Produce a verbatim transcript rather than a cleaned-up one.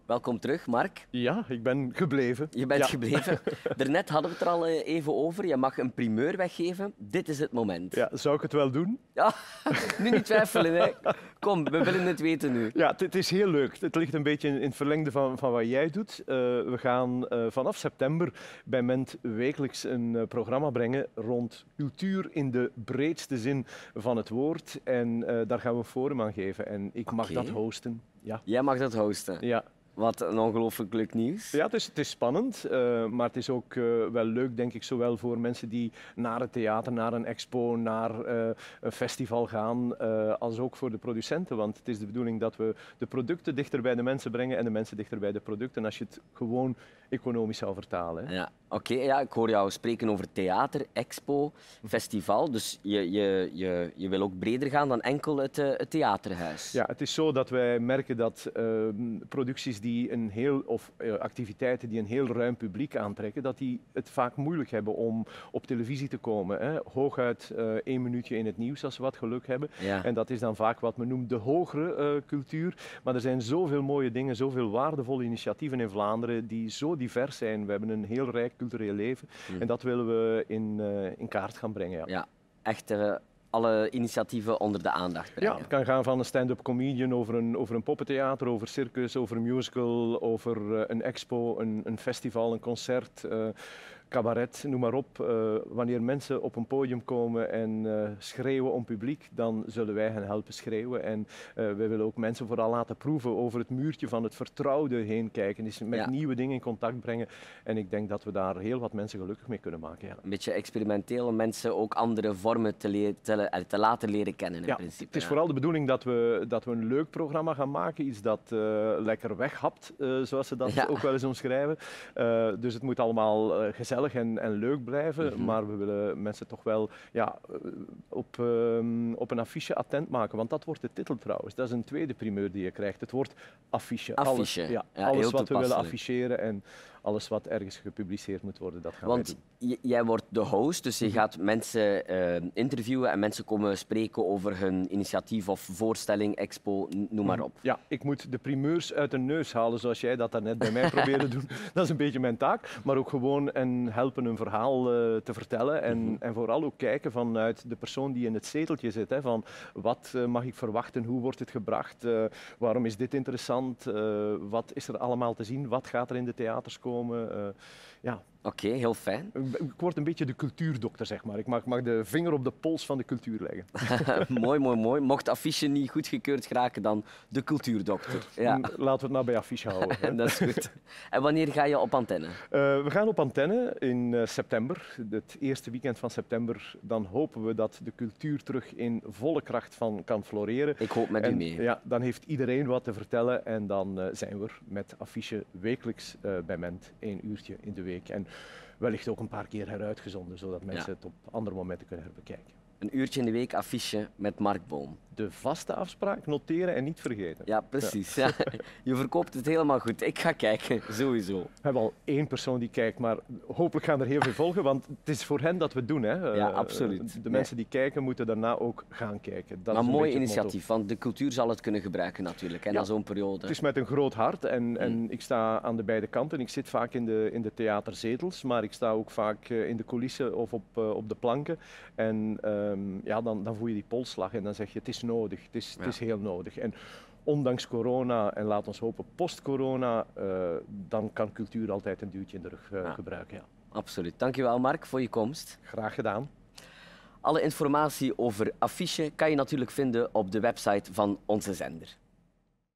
Welkom terug, Mark. Ja, ik ben gebleven. Je bent ja. gebleven. Daarnet hadden we het er al even over. Je mag een primeur weggeven. Dit is het moment. Ja, zou ik het wel doen? Ja, nu niet twijfelen. Hè. Kom, we willen het weten nu. Ja, het, het is heel leuk. Het ligt een beetje in het verlengde van, van wat jij doet. Uh, we gaan uh, vanaf september bij Ment wekelijks een uh, programma brengen rond cultuur in de breedste zin van het woord. En uh, daar gaan we een forum aan geven. En ik mag Okay. dat hosten. Ja. Jij mag dat hosten. Ja. Wat een ongelooflijk leuk nieuws. Ja, het is, het is spannend, uh, maar het is ook uh, wel leuk, denk ik, zowel voor mensen die naar het theater, naar een expo, naar uh, een festival gaan, uh, als ook voor de producenten. Want het is de bedoeling dat we de producten dichter bij de mensen brengen en de mensen dichter bij de producten, als je het gewoon economisch zou vertalen. Hè. Ja, oké. Okay, ja, ik hoor jou spreken over theater, expo, festival. Dus je, je, je, je wil ook breder gaan dan enkel het, uh, het theaterhuis. Ja, het is zo dat wij merken dat uh, producties die een heel, of uh, activiteiten die een heel ruim publiek aantrekken, dat die het vaak moeilijk hebben om op televisie te komen. Hè. Hooguit uh, één minuutje in het nieuws als we wat geluk hebben. Ja. En dat is dan vaak wat men noemt de hogere uh, cultuur. Maar er zijn zoveel mooie dingen, zoveel waardevolle initiatieven in Vlaanderen die zo divers zijn. We hebben een heel rijk cultureel leven mm. en dat willen we in, uh, in kaart gaan brengen. Ja, ja echt uh, alle initiatieven onder de aandacht brengen. Ja, het kan gaan van een stand-up comedian over een, over een poppentheater, over circus, over een musical, over uh, een expo, een, een festival, een concert, uh, cabaret, noem maar op. Uh, wanneer mensen op een podium komen en uh, schreeuwen om publiek, dan zullen wij hen helpen schreeuwen. En uh, wij willen ook mensen vooral laten proeven over het muurtje van het vertrouwde heen kijken. Dus met ja. nieuwe dingen in contact brengen. En ik denk dat we daar heel wat mensen gelukkig mee kunnen maken. Ja. Een beetje experimenteel om mensen ook andere vormen te, le te, te laten leren kennen in ja, principe. Het is ja. vooral de bedoeling dat we, dat we een leuk programma gaan maken. Iets dat uh, lekker weghapt, uh, zoals ze dat ja. ook wel eens omschrijven. Uh, dus het moet allemaal uh, gezellig En, en leuk blijven, mm-hmm. maar we willen mensen toch wel ja, op, um, op een affiche attent maken, want dat wordt de titel trouwens. Dat is een tweede primeur die je krijgt. Het wordt affiche. Affiche. Alles, ja, ja, alles wat we willen afficheren en alles wat ergens gepubliceerd moet worden, dat gaan want wij doen. Want jij wordt de host, dus je gaat mensen uh, interviewen en mensen komen spreken over hun initiatief of voorstelling, expo, noem maar op. Ja, ik moet de primeurs uit de neus halen, zoals jij dat daarnet bij mij probeerde doen. Dat is een beetje mijn taak, maar ook gewoon en helpen een verhaal uh, te vertellen en, mm-hmm. en vooral ook kijken vanuit de persoon die in het zeteltje zit. Hè, van wat uh, mag ik verwachten, hoe wordt het gebracht, uh, waarom is dit interessant, uh, wat is er allemaal te zien, wat gaat er in de theaters komen. Uh, ja. Oké, okay, heel fijn. Ik word een beetje de cultuurdokter, zeg maar. Ik mag, mag de vinger op de pols van de cultuur leggen. mooi, mooi, mooi. Mocht affiche niet goedgekeurd geraken, dan de cultuurdokter. Ja. Laten we het nou bij affiche houden. Dat is goed. En wanneer ga je op antenne? Uh, we gaan op antenne in uh, september, het eerste weekend van september. Dan hopen we dat de cultuur terug in volle kracht van kan floreren. Ik hoop met en, u mee. Ja, dan heeft iedereen wat te vertellen en dan uh, zijn we er met affiche wekelijks uh, bij Ment, één uurtje in de week. En wellicht ook een paar keer heruitgezonden, zodat mensen ja. het op andere momenten kunnen herbekijken. Een uurtje in de week affiche met Mark Boom. De vaste afspraak noteren en niet vergeten. Ja, precies. Ja. Ja. Je verkoopt het helemaal goed. Ik ga kijken, sowieso. We hebben al één persoon die kijkt, maar hopelijk gaan er heel veel volgen, want het is voor hen dat we het doen. Hè. Ja, absoluut. De mensen die kijken moeten daarna ook gaan kijken. Dat maar is een mooi initiatief, want de cultuur zal het kunnen gebruiken natuurlijk, hè, ja, na zo'n periode. Het is met een groot hart en, hmm. en ik sta aan de beide kanten. Ik zit vaak in de, in de theaterzetels, maar ik sta ook vaak in de coulissen of op, uh, op de planken. En um, ja, dan, dan voel je die polsslag en dan zeg je het is nodig, het is, ja. het is heel nodig. En ondanks corona en laat ons hopen post-corona, uh, dan kan cultuur altijd een duwtje in de rug uh, ja. gebruiken. Ja. Absoluut. Dankjewel Mark voor je komst. Graag gedaan. Alle informatie over affiche kan je natuurlijk vinden op de website van onze zender.